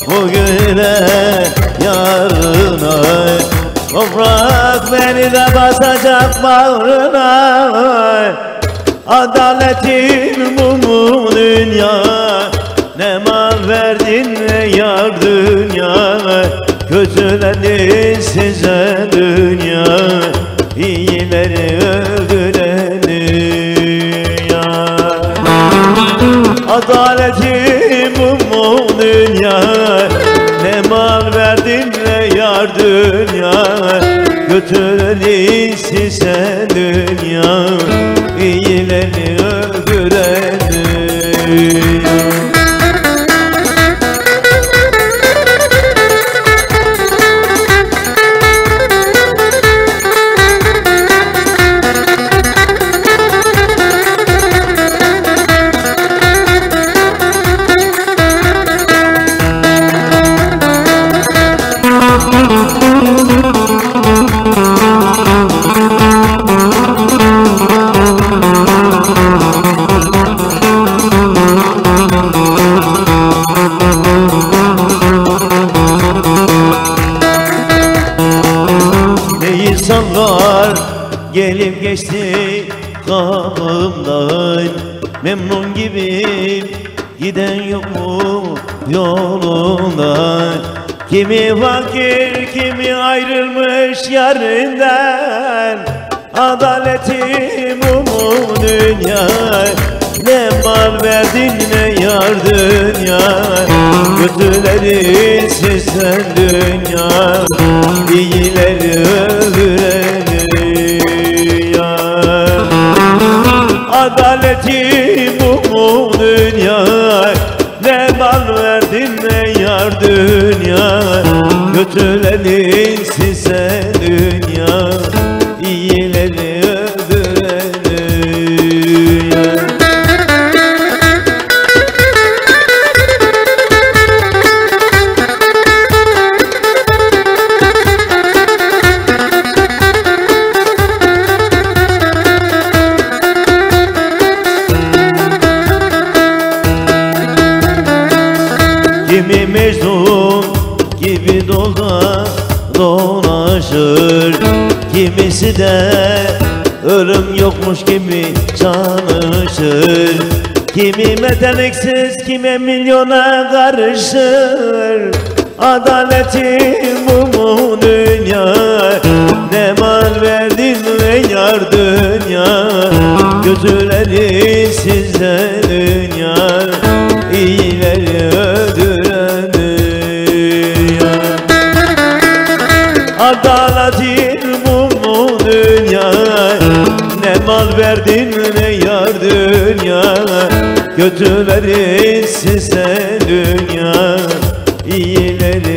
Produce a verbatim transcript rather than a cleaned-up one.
bugüne yarına. Toprak beni de basacak bağrına. Adaletin mumu dünya, ne mal verdin ne yar dünya. Kötülerin size dünya, iyileri öldüren dünya. Adaletin mumu dünya, ne mal verdin ne yar dünya. Kötülerin size dünya, iyileri öldüren dünya. İnsanlar gelip geçti kapımdan, memnun gibi giden yok mu yolundan? Kimi fakir, kimi ayrılmış yarinden. Adaletim mumu dünya, ne mal verdin ne yar dünya. Kötülerin sizden dünya, iyileri öldüren dünya. Adaletim mumu dünya, ne mal verdin ne yar dünya. Kötülerin size dünya, iyileri öldüren dünya. Kimi Mecnun gibi dolda dolaşır, kimisi de ölüm yokmuş gibi çalışır. Kimi meteliksiz, kime milyona karışır. Adaletin mumu dünya, ne mal verdin ne yar dünya. Kötülerin size dünya, iyileri öldüren dünya. Adaletin mumu dünya, ne mal verdin ne yar dünya. Kötülerin size dünya, iyileri